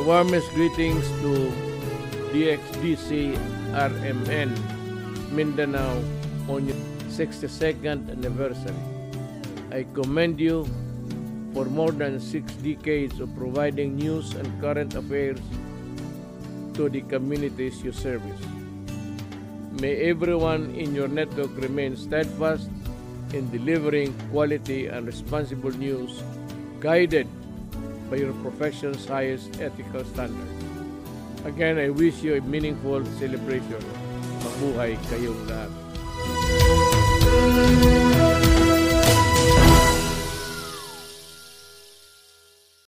warmest greetings to DXDC RMN Mindanao on your 62nd anniversary. I commend you for more than 6 decades of providing news and current affairs to the communities you service. May everyone in your network remain steadfast in delivering quality and responsible news, guided by your profession's highest ethical standards. Again, I wish you a meaningful celebration. Mabuhay kayong lahat.